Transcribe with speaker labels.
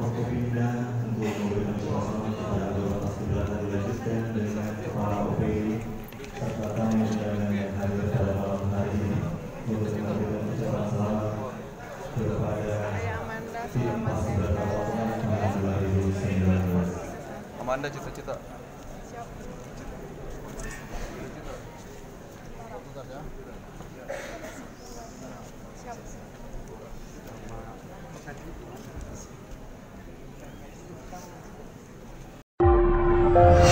Speaker 1: Forkopimda untuk memberikan suasana kepada Bapak Paskibraka dilanjutkan dengan Kepala OPD serta tamu undangan yang hadir pada malam hari ini untuk memberikan ucapan selamat kepada tim Paskibraka Lamongan tahun 2019.
Speaker 2: Amanda cita-cita.
Speaker 3: Siap.